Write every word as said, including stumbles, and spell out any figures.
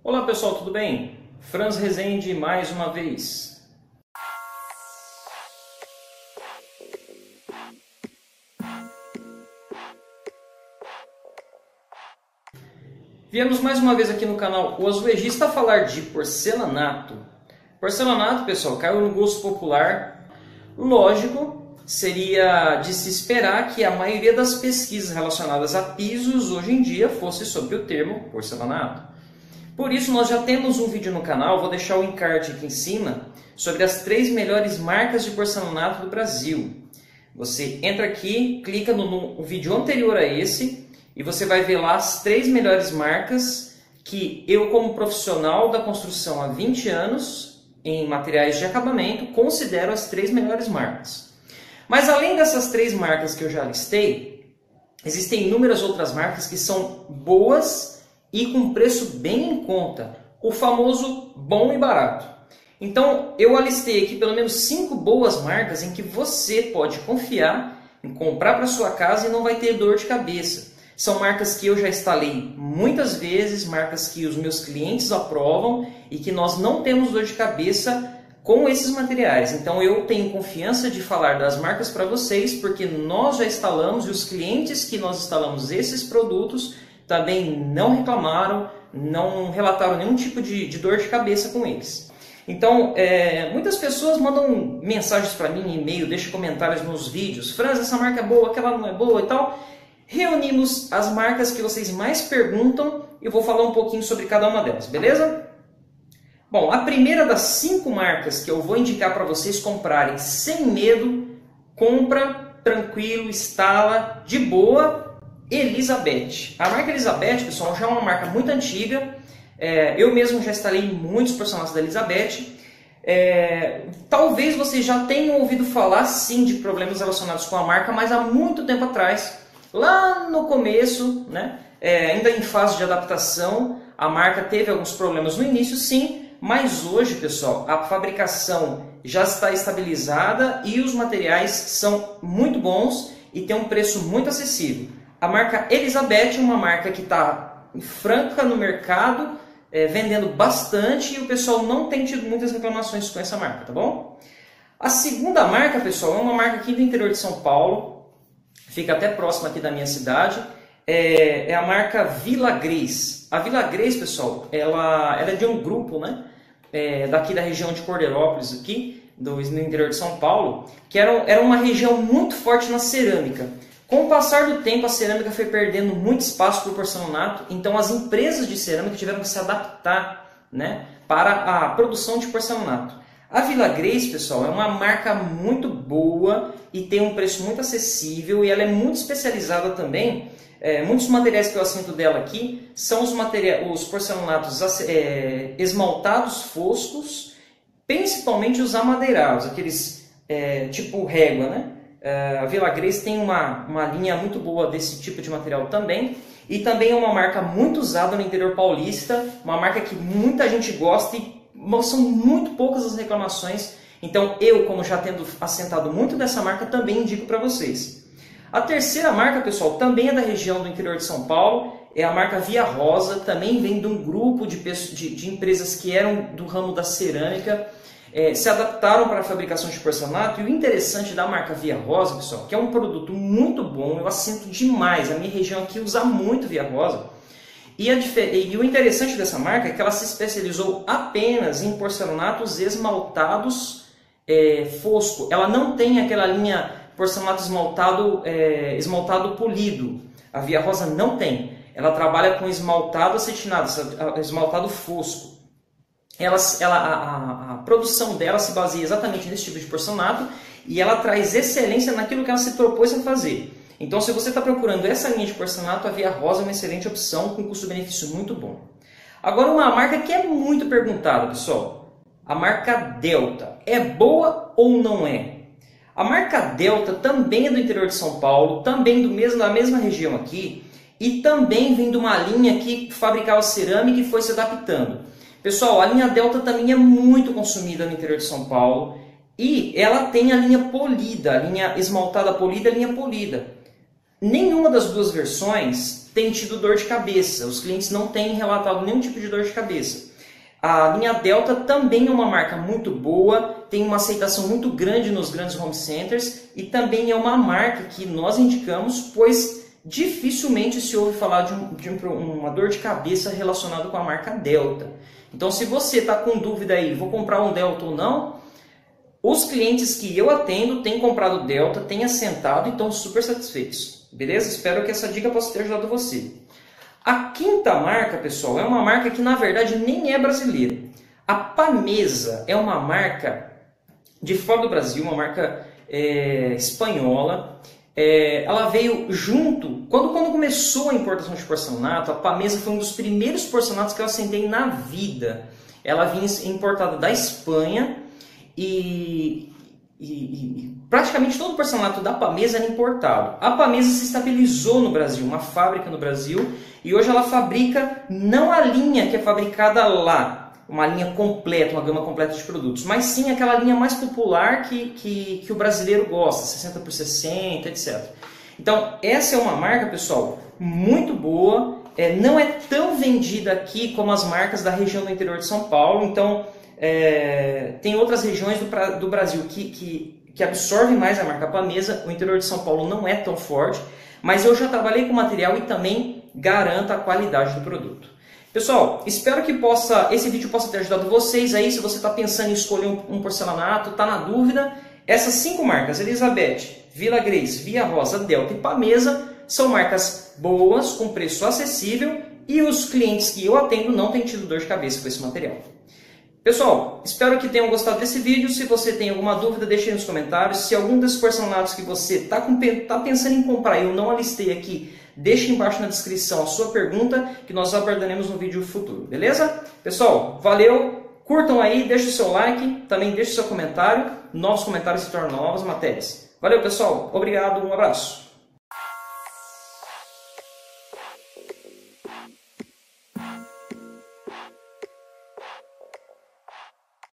Olá pessoal, tudo bem? Franz Rezende mais uma vez. Viemos mais uma vez aqui no canal O Azulejista a falar de porcelanato. Porcelanato, pessoal, caiu no gosto popular. Lógico, seria de se esperar que a maioria das pesquisas relacionadas a pisos hoje em dia fosse sobre o termo porcelanato. Por isso nós já temos um vídeo no canal, vou deixar o encarte aqui em cima, sobre as três melhores marcas de porcelanato do Brasil. Você entra aqui, clica no, no vídeo anterior a esse e você vai ver lá as três melhores marcas que eu, como profissional da construção há vinte anos, em materiais de acabamento, considero as três melhores marcas. Mas além dessas três marcas que eu já listei, existem inúmeras outras marcas que são boas e com preço bem em conta, o famoso bom e barato. Então eu alistei aqui pelo menos cinco boas marcas em que você pode confiar em comprar para sua casa e não vai ter dor de cabeça. São marcas que eu já instalei muitas vezes, marcas que os meus clientes aprovam e que nós não temos dor de cabeça com esses materiais. Então eu tenho confiança de falar das marcas para vocês, porque nós já instalamos e os clientes que nós instalamos esses produtos também não reclamaram, não relataram nenhum tipo de, de dor de cabeça com eles. Então, é, muitas pessoas mandam mensagens para mim, e-mail, deixam comentários nos vídeos. Franz, essa marca é boa, aquela não é boa e tal. Reunimos as marcas que vocês mais perguntam e eu vou falar um pouquinho sobre cada uma delas, beleza? Bom, a primeira das cinco marcas que eu vou indicar para vocês comprarem sem medo, compra tranquilo, instala de boa, Elizabeth. A marca Elizabeth, pessoal, já é uma marca muito antiga. É, eu mesmo já instalei muitos porcelanatos da Elizabeth. É, talvez vocês já tenham ouvido falar sim de problemas relacionados com a marca, mas há muito tempo atrás, lá no começo, né, é, ainda em fase de adaptação, a marca teve alguns problemas no início, sim, mas hoje, pessoal, a fabricação já está estabilizada e os materiais são muito bons e tem um preço muito acessível. A marca Elizabeth é uma marca que está franca no mercado, é, vendendo bastante e o pessoal não tem tido muitas reclamações com essa marca, tá bom? A segunda marca, pessoal, é uma marca aqui do interior de São Paulo, fica até próxima aqui da minha cidade, é, é a marca Vilagres. A Vilagres, pessoal, ela, ela é de um grupo, né, é, daqui da região de Cordeirópolis, aqui, do, no interior de São Paulo, que era, era uma região muito forte na cerâmica. Com o passar do tempo, a cerâmica foi perdendo muito espaço para o porcelanato, então as empresas de cerâmica tiveram que se adaptar, né, para a produção de porcelanato. A Vilagres, pessoal, é uma marca muito boa e tem um preço muito acessível e ela é muito especializada também. É, muitos materiais que eu assento dela aqui são os, os porcelanatos é, esmaltados foscos, principalmente os amadeirados, aqueles é, tipo régua, né? A Vilagres tem uma, uma linha muito boa desse tipo de material também. E também é uma marca muito usada no interior paulista, uma marca que muita gente gosta e são muito poucas as reclamações. Então eu, como já tendo assentado muito dessa marca, também indico para vocês. A terceira marca, pessoal, também é da região do interior de São Paulo, é a marca Via Rosa, também vem de um grupo de, de, de empresas que eram do ramo da cerâmica. É, se adaptaram para a fabricação de porcelanato. E o interessante da marca Via Rosa, pessoal, que é um produto muito bom, eu assento demais, a minha região aqui usa muito Via Rosa. E, a, e o interessante dessa marca é que ela se especializou apenas em porcelanatos esmaltados é, fosco. Ela não tem aquela linha porcelanato esmaltado, é, esmaltado polido. A Via Rosa não tem. Ela trabalha com esmaltado acetinado, esmaltado fosco. Ela, ela, a, a, a produção dela se baseia exatamente nesse tipo de porcelanato e ela traz excelência naquilo que ela se propôs a fazer. Então, se você está procurando essa linha de porcelanato, a Via Rosa é uma excelente opção com custo-benefício muito bom. Agora, uma marca que é muito perguntada, pessoal, a marca Delta. É boa ou não é? A marca Delta também é do interior de São Paulo, também do mesmo, da mesma região aqui e também vem de uma linha que fabricava cerâmica e foi se adaptando. Pessoal, a linha Delta também é muito consumida no interior de São Paulo e ela tem a linha polida, a linha esmaltada polida e a linha polida. Nenhuma das duas versões têm tido dor de cabeça. Os clientes não têm relatado nenhum tipo de dor de cabeça. A linha Delta também é uma marca muito boa, tem uma aceitação muito grande nos grandes home centers e também é uma marca que nós indicamos, pois dificilmente se ouve falar de, um, de um, uma dor de cabeça relacionada com a marca Delta. Então, se você está com dúvida aí, vou comprar um Delta ou não, os clientes que eu atendo têm comprado Delta, têm assentado e estão super satisfeitos. Beleza? Espero que essa dica possa ter ajudado você. A quinta marca, pessoal, é uma marca que na verdade nem é brasileira. A Pamesa é uma marca de fora do Brasil, uma marca é, espanhola. É, ela veio junto, quando, quando começou a importação de porcelanato, a Pamesa foi um dos primeiros porcelanatos que eu assentei na vida. Ela vinha importada da Espanha e, e, e praticamente todo o porcelanato da Pamesa era importado. A Pamesa se estabilizou no Brasil, uma fábrica no Brasil, e hoje ela fabrica não a linha que é fabricada lá, uma linha completa, uma gama completa de produtos, mas sim aquela linha mais popular que, que, que o brasileiro gosta, sessenta por sessenta, etcétera. Então, essa é uma marca, pessoal, muito boa, é, não é tão vendida aqui como as marcas da região do interior de São Paulo, então é, tem outras regiões do, do Brasil que, que, que absorvem mais a marca Pamesa, o interior de São Paulo não é tão forte, mas eu já trabalhei com material e também garanto a qualidade do produto. Pessoal, espero que possa, esse vídeo possa ter ajudado vocês aí, se você está pensando em escolher um, um porcelanato, está na dúvida, essas cinco marcas, Elizabeth, Vila Grace, Via Rosa, Delta e Pamesa, são marcas boas, com preço acessível e os clientes que eu atendo não têm tido dor de cabeça com esse material. Pessoal, espero que tenham gostado desse vídeo. Se você tem alguma dúvida, deixe aí nos comentários. Se algum desses porcelanatos que você está tá pensando em comprar e eu não alistei aqui, deixe embaixo na descrição a sua pergunta que nós abordaremos no vídeo futuro, beleza? Pessoal, valeu, curtam aí, deixe o seu like, também deixe o seu comentário, novos comentários se tornam novas matérias. Valeu pessoal, obrigado, um abraço.